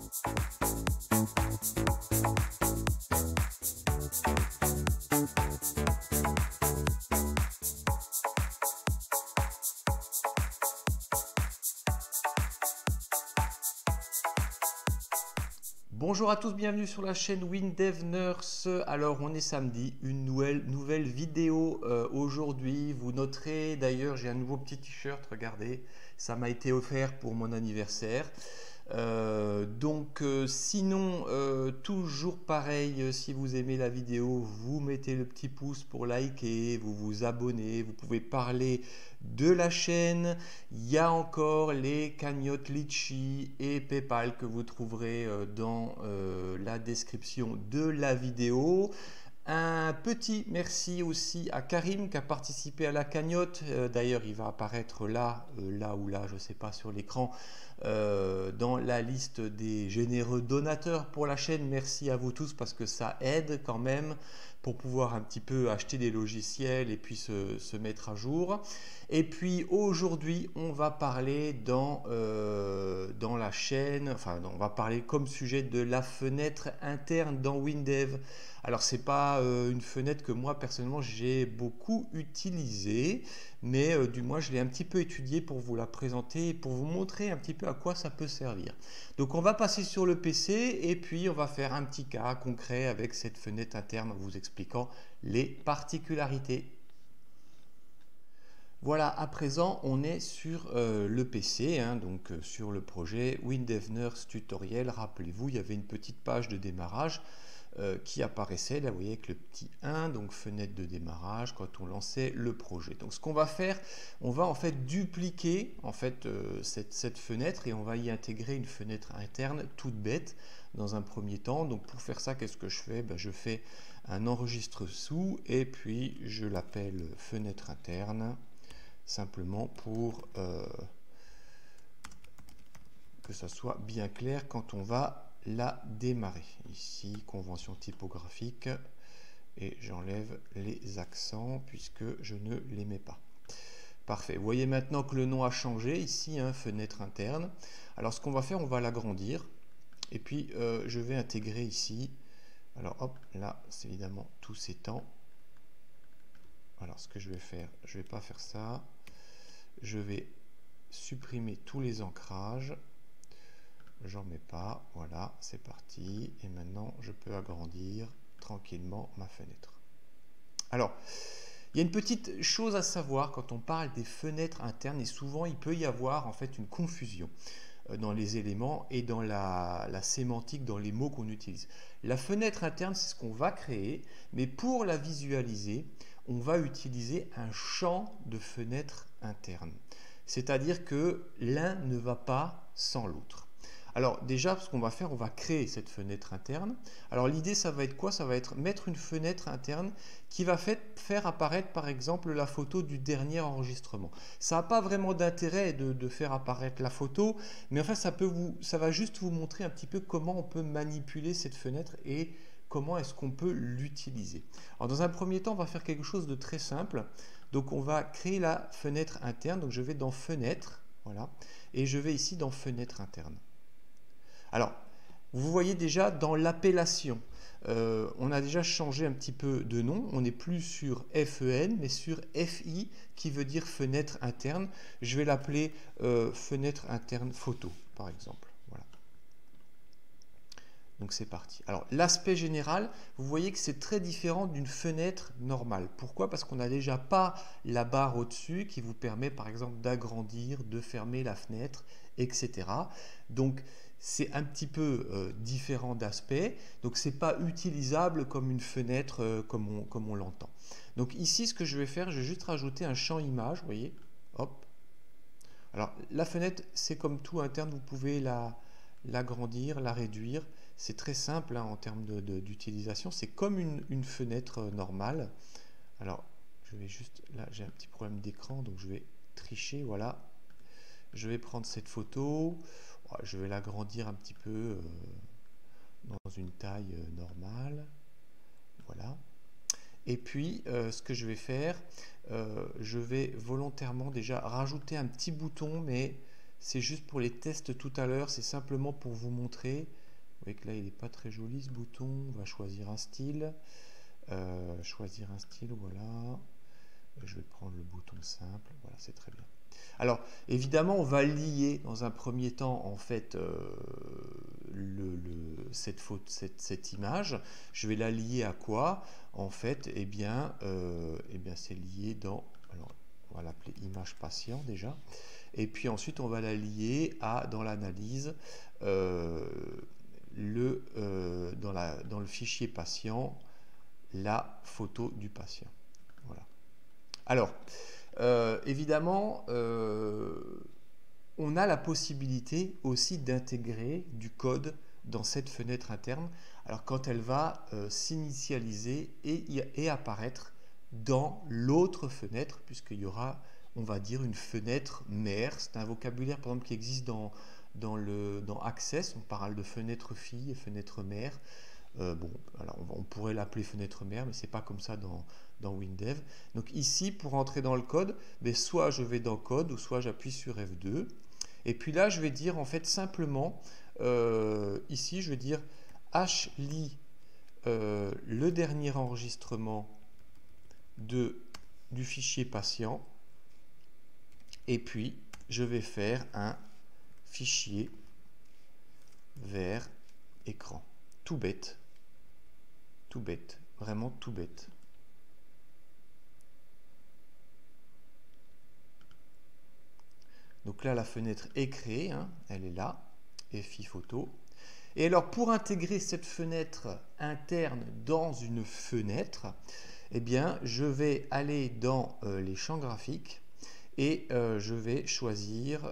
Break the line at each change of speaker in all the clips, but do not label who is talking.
Bonjour à tous, bienvenue sur la chaîne WinDev Nurse. Alors on est samedi, une nouvelle vidéo aujourd'hui. Vous noterez d'ailleurs, j'ai un nouveau petit t-shirt, regardez, ça m'a été offert pour mon anniversaire. Sinon, toujours pareil, si vous aimez la vidéo, vous mettez le petit pouce pour liker, vous vous abonnez, vous pouvez parler de la chaîne. Il y a encore les cagnottes Litchi et PayPal que vous trouverez dans la description de la vidéo. Un petit merci aussi à Karim qui a participé à la cagnotte. D'ailleurs, il va apparaître là ou là, je ne sais pas, sur l'écran, dans la liste des généreux donateurs pour la chaîne. Merci à vous tous parce que ça aide quand même pour pouvoir un petit peu acheter des logiciels et puis se mettre à jour. Et puis aujourd'hui, on va parler dans la chaîne, enfin on va parler comme sujet de la fenêtre interne dans WinDev. Alors c'est pas une fenêtre que moi personnellement j'ai beaucoup utilisée, mais du moins je l'ai un petit peu étudiée pour vous la présenter et pour vous montrer un petit peu à quoi ça peut servir. Donc on va passer sur le PC et puis on va faire un petit cas concret avec cette fenêtre interne en vous expliquant les particularités. Voilà, à présent on est sur le PC, donc sur le projet WinDev Nurse Tutoriel. Rappelez-vous, il y avait une petite page de démarrage qui apparaissait là, vous voyez, avec le petit 1, donc fenêtre de démarrage quand on lançait le projet. Donc ce qu'on va faire, on va en fait dupliquer en fait cette fenêtre et on va y intégrer une fenêtre interne toute bête dans un premier temps. Donc pour faire ça, qu'est-ce que je fais? Je fais un enregistre sous et puis je l'appelle fenêtre interne, simplement pour que ça soit bien clair quand on va la démarrer. Ici, convention typographique, et j'enlève les accents puisque je ne les mets pas. Parfait. Vous voyez maintenant que le nom a changé ici, fenêtre interne. Alors ce qu'on va faire, on va l'agrandir et puis je vais intégrer ici. Alors hop, là c'est évidemment tous ces temps. Alors ce que je vais faire, je vais pas faire ça. Je vais supprimer tous les ancrages. J'en mets pas, voilà, c'est parti. Et maintenant, je peux agrandir tranquillement ma fenêtre. Alors, il y a une petite chose à savoir quand on parle des fenêtres internes, et souvent il peut y avoir en fait une confusion dans les éléments et dans la sémantique, dans les mots qu'on utilise. La fenêtre interne, c'est ce qu'on va créer, mais pour la visualiser, on va utiliser un champ de fenêtre interne. C'est-à-dire que l'un ne va pas sans l'autre. Alors déjà, ce qu'on va faire, on va créer cette fenêtre interne. Alors l'idée, ça va être quoi? Ça va être mettre une fenêtre interne qui va faire apparaître par exemple la photo du dernier enregistrement. Ça n'a pas vraiment d'intérêt de faire apparaître la photo, mais en fait ça va juste vous montrer un petit peu comment on peut manipuler cette fenêtre et comment est-ce qu'on peut l'utiliser. Alors dans un premier temps, on va faire quelque chose de très simple. Donc on va créer la fenêtre interne. Donc je vais dans fenêtre, voilà, et je vais ici dans fenêtre interne. Alors, vous voyez déjà dans l'appellation, on a déjà changé un petit peu de nom. On n'est plus sur FEN, mais sur FI, qui veut dire fenêtre interne. Je vais l'appeler fenêtre interne photo, par exemple. Voilà. Donc c'est parti. Alors l'aspect général, vous voyez que c'est très différent d'une fenêtre normale. Pourquoi? Parce qu'on n'a déjà pas la barre au-dessus qui vous permet par exemple d'agrandir, de fermer la fenêtre, etc. Donc c'est un petit peu différent d'aspect. Donc c'est pas utilisable comme une fenêtre comme on l'entend. Donc ici ce que je vais faire, je vais juste rajouter un champ image, vous voyez, hop. Alors la fenêtre, c'est comme tout interne, vous pouvez l'agrandir, la réduire. C'est très simple en termes d'utilisation. C'est comme une fenêtre normale. Alors, je vais juste... Là, j'ai un petit problème d'écran, donc je vais tricher. Voilà. Je vais prendre cette photo. Je vais l'agrandir un petit peu dans une taille normale. Voilà. Et puis, ce que je vais faire, je vais volontairement déjà rajouter un petit bouton, mais c'est juste pour les tests tout à l'heure, c'est simplement pour vous montrer. Vous voyez que là il n'est pas très joli ce bouton. On va choisir un style. Voilà. Je vais prendre le bouton simple, voilà, c'est très bien. Alors, évidemment, on va lier dans un premier temps, en fait, cette image. Je vais la lier à quoi? En fait, c'est lié dans, alors, on va l'appeler image patient déjà. Et puis ensuite, on va la lier à, dans l'analyse, dans le fichier patient, la photo du patient. Voilà. Alors, évidemment, on a la possibilité aussi d'intégrer du code dans cette fenêtre interne. Alors, quand elle va s'initialiser et apparaître dans l'autre fenêtre, puisqu'il y aura, on va dire, une fenêtre mère. C'est un vocabulaire, par exemple, qui existe dans Access. On parle de fenêtre fille et fenêtre mère. Bon, alors on pourrait l'appeler fenêtre mère, mais c'est pas comme ça dans WinDev. Donc ici, pour entrer dans le code, soit je vais dans code, ou soit j'appuie sur F2. Et puis là, je vais dire en fait simplement, ici, je vais dire hli le dernier enregistrement du fichier patient. Et puis, je vais faire un fichier vers écran. Tout bête, vraiment tout bête. Donc là, la fenêtre est créée, hein, elle est là, FI photo. Et alors, pour intégrer cette fenêtre interne dans une fenêtre, eh bien, je vais aller dans les champs graphiques et je vais choisir,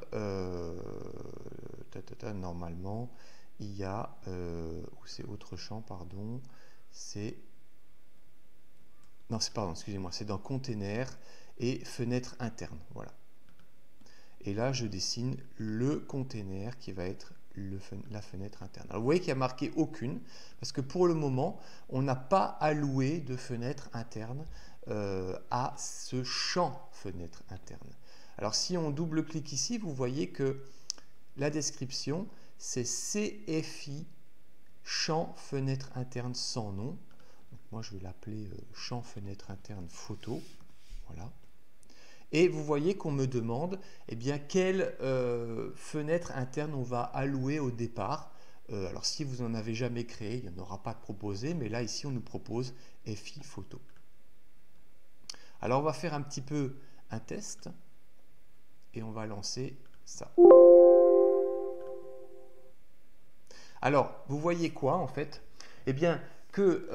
normalement, il y a, c'est autre champ, pardon, excusez-moi, c'est dans container et fenêtre interne, voilà. Et là, je dessine le container qui va être la fenêtre interne. Alors, vous voyez qu'il n'y a marqué aucune, parce que pour le moment, on n'a pas alloué de fenêtre interne à ce champ fenêtre interne. Alors, si on double-clique ici, vous voyez que la description, c'est CFI champ fenêtre interne sans nom. Donc, moi, je vais l'appeler champ fenêtre interne photo. Voilà. Et vous voyez qu'on me demande quelle fenêtre interne on va allouer au départ. Alors si vous n'en avez jamais créé, il n'y en aura pas de proposé, mais là ici on nous propose FI photo. Alors on va faire un petit peu un test et on va lancer ça. Alors vous voyez quoi en fait? Eh bien que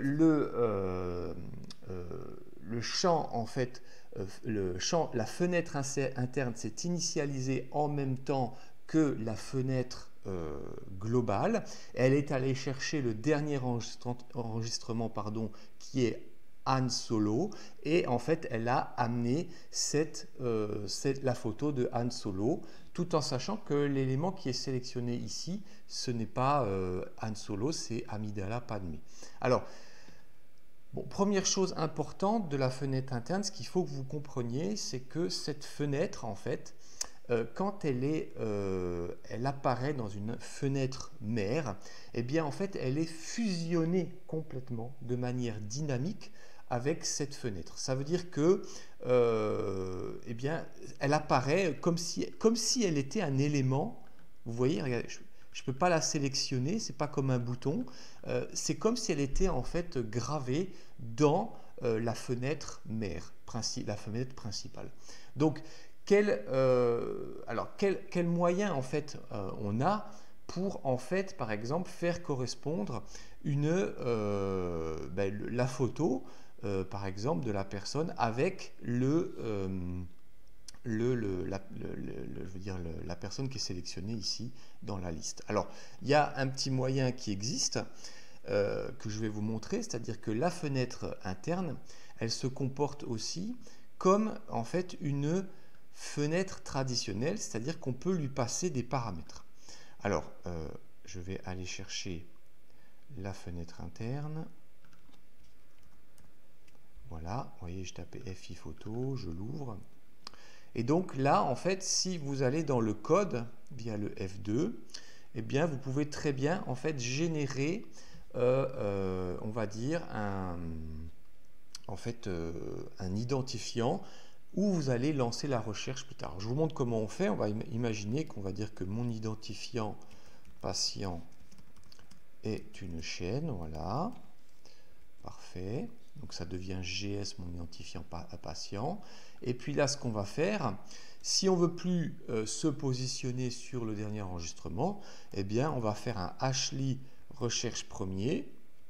le champ en fait, la fenêtre interne s'est initialisée en même temps que la fenêtre globale. Elle est allée chercher le dernier enregistrement qui est Han Solo, et en fait elle a amené la photo de Han Solo, tout en sachant que l'élément qui est sélectionné ici, ce n'est pas Han Solo, c'est Amidala Padmé. Alors, bon, première chose importante de la fenêtre interne, ce qu'il faut que vous compreniez, c'est que cette fenêtre, en fait, quand elle apparaît dans une fenêtre mère, eh bien, en fait, elle est fusionnée complètement de manière dynamique avec cette fenêtre. Ça veut dire que, elle apparaît comme si elle était un élément. Vous voyez, regardez, je ne peux pas la sélectionner, c'est pas comme un bouton. C'est comme si elle était en fait gravée dans la fenêtre mère, la fenêtre principale. Donc, quel moyen en fait on a pour en fait, par exemple, faire correspondre la photo, par exemple, de la personne avec la personne qui est sélectionnée ici dans la liste. Alors, il y a un petit moyen qui existe que je vais vous montrer, c'est-à-dire que la fenêtre interne, elle se comporte aussi comme en fait une fenêtre traditionnelle, c'est-à-dire qu'on peut lui passer des paramètres. Alors, je vais aller chercher la fenêtre interne. Voilà, vous voyez, je tapais FI photo, je l'ouvre. Et donc là, en fait, si vous allez dans le code via le F2, eh bien, vous pouvez très bien en fait générer, on va dire, un identifiant où vous allez lancer la recherche plus tard. Je vous montre comment on fait. On va imaginer qu'on va dire que mon identifiant patient est une chaîne, voilà, parfait. Donc ça devient GS, mon identifiant patient. Et puis là, ce qu'on va faire, si on veut plus se positionner sur le dernier enregistrement, eh bien, on va faire un hashly recherche premier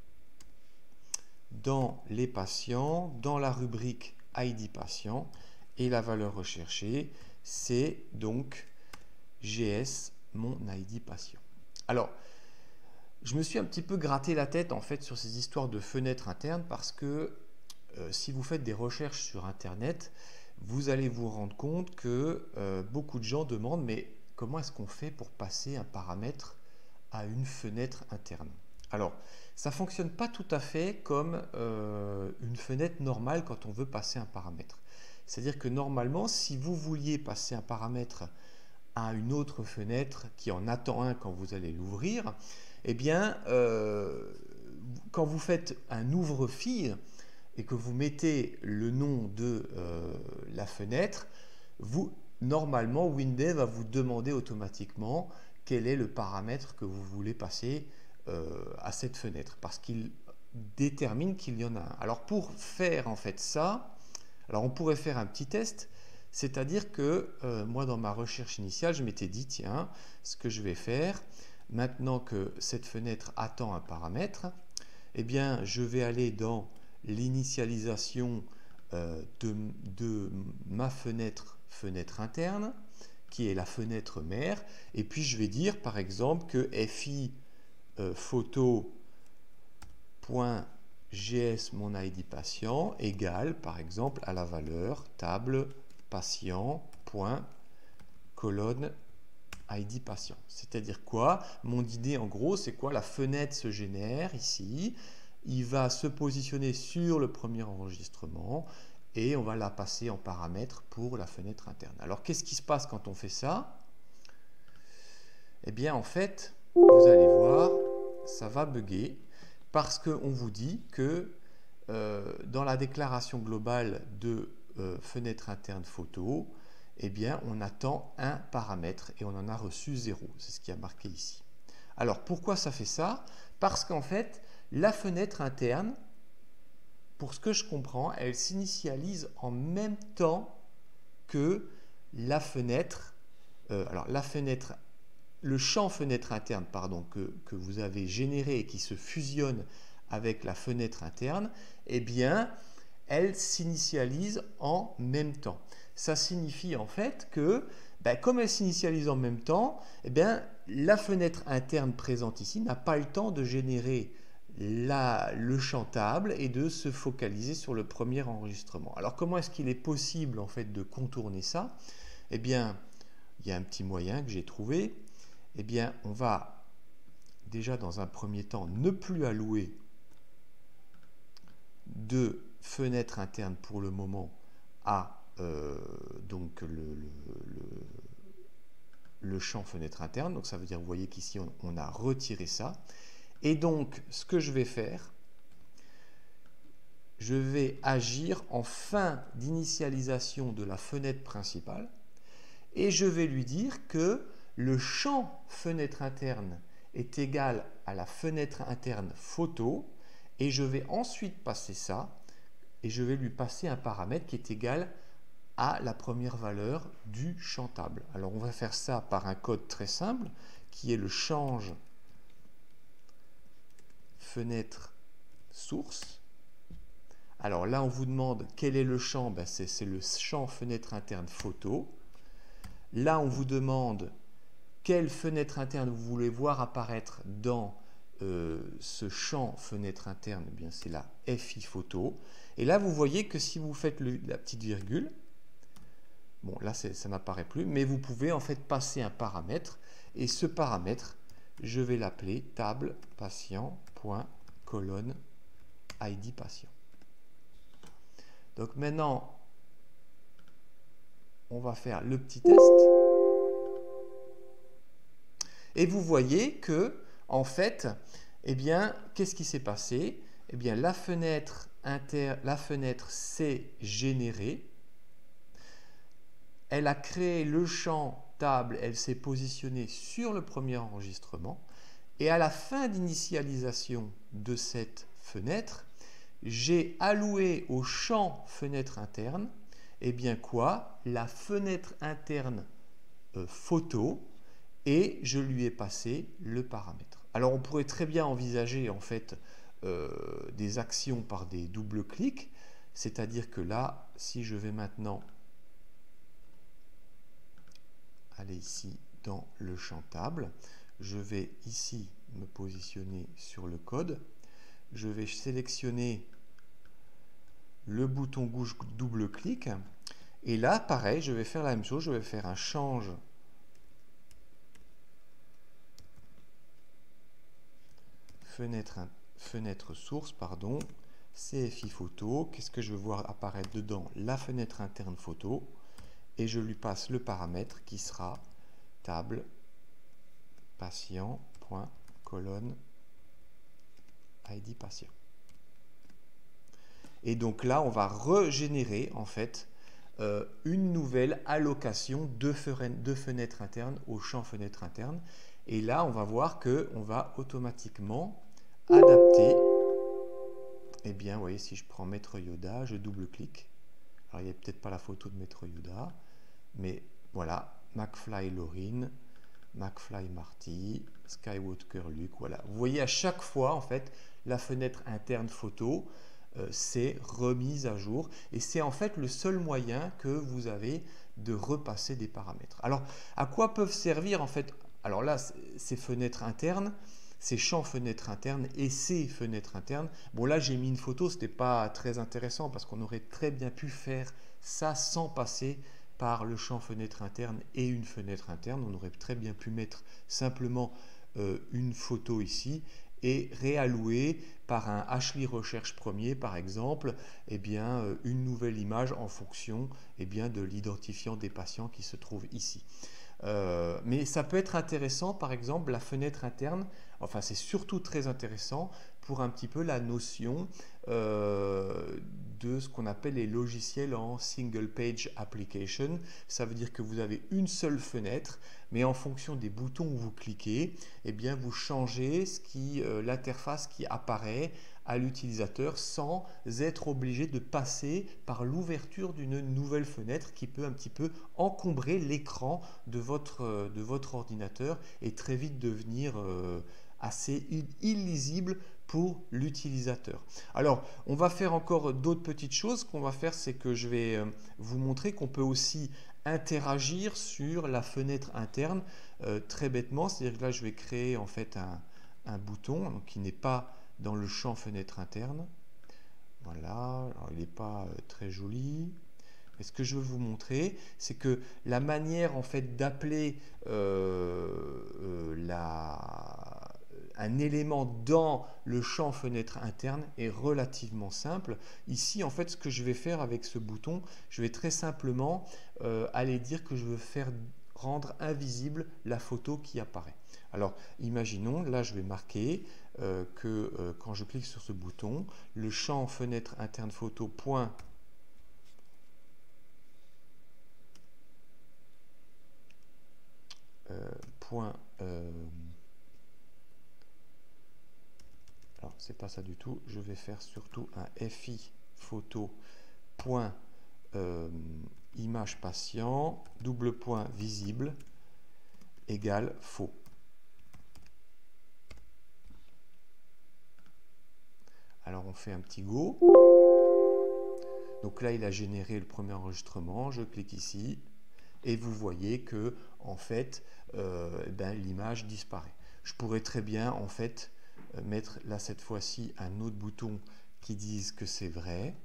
dans les patients, dans la rubrique ID patient, et la valeur recherchée, c'est donc GS, mon ID patient. Alors, je me suis un petit peu gratté la tête en fait sur ces histoires de fenêtres internes parce que si vous faites des recherches sur Internet, vous allez vous rendre compte que beaucoup de gens demandent mais comment est-ce qu'on fait pour passer un paramètre à une fenêtre interne? Alors, ça ne fonctionne pas tout à fait comme une fenêtre normale quand on veut passer un paramètre. C'est-à-dire que normalement, si vous vouliez passer un paramètre à une autre fenêtre qui en attend un quand vous allez l'ouvrir, eh bien, quand vous faites un ouvre-file et que vous mettez le nom de la fenêtre, normalement, Windows va vous demander automatiquement quel est le paramètre que vous voulez passer à cette fenêtre, parce qu'il détermine qu'il y en a un. Alors pour faire en fait ça, alors on pourrait faire un petit test, c'est-à-dire que moi dans ma recherche initiale, je m'étais dit tiens, ce que je vais faire, maintenant que cette fenêtre attend un paramètre, eh bien je vais aller dans l'initialisation de ma fenêtre interne, qui est la fenêtre mère, et puis je vais dire par exemple que fi photo.gs mon ID patient égale par exemple à la valeur table patient.colonne ID patient. C'est-à-dire quoi? Mon idée en gros c'est quoi? La fenêtre se génère ici, il va se positionner sur le premier enregistrement et on va la passer en paramètre pour la fenêtre interne. Alors qu'est-ce qui se passe quand on fait ça? Eh bien en fait, vous allez voir, ça va bugger parce qu'on vous dit que dans la déclaration globale de fenêtre interne photo, eh bien on attend un paramètre et on en a reçu 0. C'est ce qui est marqué ici. Alors pourquoi ça fait ça? Parce qu'en fait, la fenêtre interne, pour ce que je comprends, elle s'initialise en même temps que la fenêtre. Alors la fenêtre, le champ fenêtre interne pardon, que vous avez généré et qui se fusionne avec la fenêtre interne, eh bien, elle s'initialise en même temps. Ça signifie en fait que, comme elle s'initialise en même temps, eh bien, la fenêtre interne présente ici n'a pas le temps de générer le champ table et de se focaliser sur le premier enregistrement. Alors comment est-ce qu'il est possible en fait de contourner ça? Eh bien, il y a un petit moyen que j'ai trouvé. Eh bien, on va déjà dans un premier temps ne plus allouer de fenêtre interne pour le moment à donc le champ fenêtre interne. Donc ça veut dire, vous voyez qu'ici on a retiré ça. Et donc ce que je vais faire, je vais agir en fin d'initialisation de la fenêtre principale et je vais lui dire que le champ fenêtre interne est égal à la fenêtre interne photo et je vais ensuite passer ça et je vais lui passer un paramètre qui est égal à la première valeur du champ table. Alors on va faire ça par un code très simple qui est le change fenêtre source. Alors là on vous demande quel est le champ, c'est le champ fenêtre interne photo. Là on vous demande quelle fenêtre interne vous voulez voir apparaître dans ce champ fenêtre interne, eh bien c'est la FI photo. Et là vous voyez que si vous faites la petite virgule, bon là ça n'apparaît plus, mais vous pouvez en fait passer un paramètre et ce paramètre je vais l'appeler table patient.colonne ID patient. Donc maintenant on va faire le petit test. Et vous voyez que, en fait, eh bien, qu'est-ce qui s'est passé? Eh bien, la fenêtre s'est générée. Elle a créé le champ table, elle s'est positionnée sur le premier enregistrement. Et à la fin d'initialisation de cette fenêtre, j'ai alloué au champ fenêtre interne, eh bien quoi? La fenêtre interne photo, et je lui ai passé le paramètre. Alors on pourrait très bien envisager en fait des actions par des doubles clics, c'est-à-dire que là, si je vais maintenant aller ici dans le champ table, je vais ici me positionner sur le code, je vais sélectionner le bouton gauche double clic, et là pareil, je vais faire la même chose, je vais faire un change fenêtre source, pardon, CFI photo. Qu'est-ce que je veux voir apparaître dedans? La fenêtre interne photo, et je lui passe le paramètre qui sera table patient point colonne ID patient. Et donc là, on va régénérer en fait une nouvelle allocation de fenêtres internes au champ fenêtre interne. Et là, on va voir qu'on va automatiquement adapter. Eh bien, vous voyez, si je prends Maître Yoda, je double-clique. Alors, il n'y a peut-être pas la photo de Maître Yoda, mais voilà, McFly Laurine, McFly Marty, Skywalker Luke, voilà. Vous voyez, à chaque fois, en fait, la fenêtre interne photo s'est remise à jour. Et c'est en fait le seul moyen que vous avez de repasser des paramètres. Alors, à quoi peuvent servir, en fait? Alors là, ces fenêtres internes, ces champs fenêtres internes et ces fenêtres internes. Bon, là, j'ai mis une photo, ce n'était pas très intéressant parce qu'on aurait très bien pu faire ça sans passer par le champ fenêtre interne et une fenêtre interne. On aurait très bien pu mettre simplement une photo ici et réallouer par un Ashley recherche premier, par exemple, eh bien, une nouvelle image en fonction eh bien, de l'identifiant des patients qui se trouve ici. Mais ça peut être intéressant, par exemple, la fenêtre interne, enfin c'est surtout très intéressant pour un petit peu la notion de ce qu'on appelle les logiciels en single page application. Ça veut dire que vous avez une seule fenêtre, mais en fonction des boutons où vous cliquez, eh bien vous changez l'interface qui apparaît à l'utilisateur sans être obligé de passer par l'ouverture d'une nouvelle fenêtre qui peut un petit peu encombrer l'écran de votre ordinateur et très vite devenir assez illisible pour l'utilisateur. Alors, on va faire encore d'autres petites choses. Ce qu'on va faire, c'est que je vais vous montrer qu'on peut aussi interagir sur la fenêtre interne très bêtement. C'est-à-dire que là, je vais créer en fait un bouton donc, qui n'est pas dans le champ fenêtre interne. Voilà, alors, il n'est pas très joli. Mais ce que je veux vous montrer, c'est que la manière en fait d'appeler un élément dans le champ fenêtre interne est relativement simple. Ici, en fait, ce que je vais faire avec ce bouton, je vais très simplement aller dire que je veux faire rendre invisible la photo qui apparaît. Alors, imaginons, là, je vais marquer que quand je clique sur ce bouton, le champ fenêtre interne photo point alors c'est pas ça du tout, je vais faire surtout un FI photo point image patient double point visible égale faux. Alors on fait un petit go. Donc là il a généré le premier enregistrement, je clique ici et vous voyez que en fait l'image disparaît. Je pourrais très bien en fait mettre là cette fois-ci un autre bouton qui dise que c'est vrai.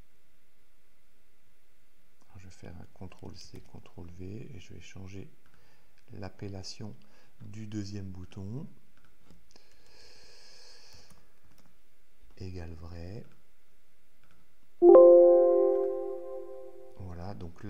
Alors, je vais faire un CTRL-C, CTRL-V et je vais changer l'appellation du deuxième bouton. Égale vrai. Voilà, donc là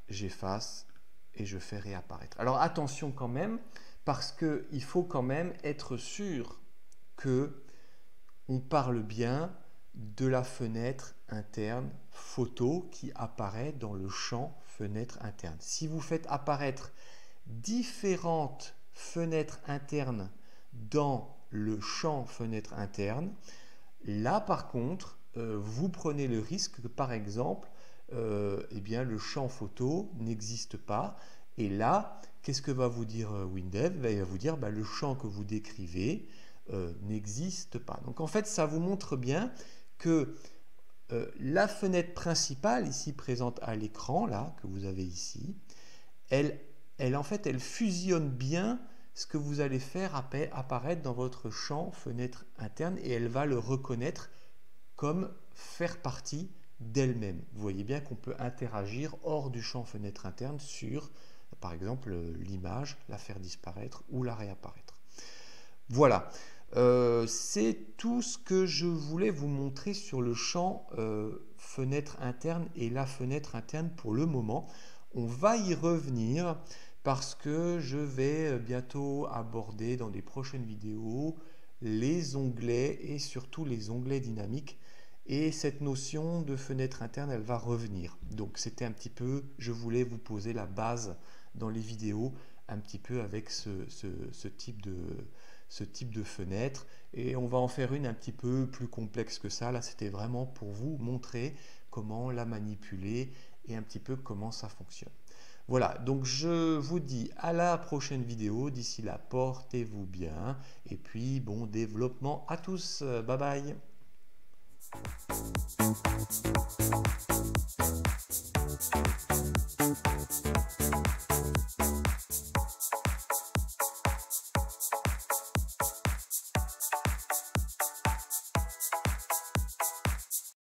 j'efface et je fais réapparaître. Alors attention quand même, parce qu'il faut quand même être sûr que on parle bien de la fenêtre interne photo qui apparaît dans le champ fenêtre interne. Si vous faites apparaître différentes fenêtres internes dans le champ fenêtre interne, là par contre, vous prenez le risque que par exemple, eh bien, le champ photo n'existe pas. Et là, qu'est-ce que va vous dire WinDev? Il va vous dire le champ que vous décrivez n'existe pas. Donc en fait, ça vous montre bien que la fenêtre principale ici présente à l'écran, là, que vous avez ici, elle fusionne bien ce que vous allez faire apparaître dans votre champ fenêtre interne et elle va le reconnaître comme faire partie d'elle-même. Vous voyez bien qu'on peut interagir hors du champ fenêtre interne sur, par exemple, l'image, la faire disparaître ou la réapparaître. Voilà, c'est tout ce que je voulais vous montrer sur le champ fenêtre interne et la fenêtre interne pour le moment. On va y revenir parce que je vais bientôt aborder dans des prochaines vidéos les onglets et surtout les onglets dynamiques. Et cette notion de fenêtre interne, elle va revenir. Donc c'était un petit peu, je voulais vous poser la base dans les vidéos, un petit peu avec ce type de fenêtre. Et on va en faire une un petit peu plus complexe que ça. Là, c'était vraiment pour vous montrer comment la manipuler et un petit peu comment ça fonctionne. Voilà, donc je vous dis à la prochaine vidéo. D'ici là, portez-vous bien. Et puis, bon développement à tous. Bye bye.